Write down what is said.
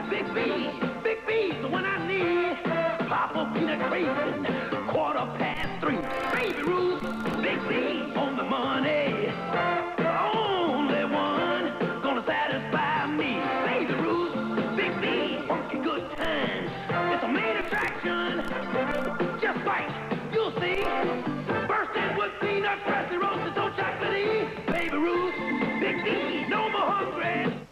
Big B's the one I need. Papa peanut raisin, 3:15. Baby Ruth, Big B on the money. The only one gonna satisfy me. Baby Ruth, Big B, funky good times. It's a main attraction. Just right, you'll see.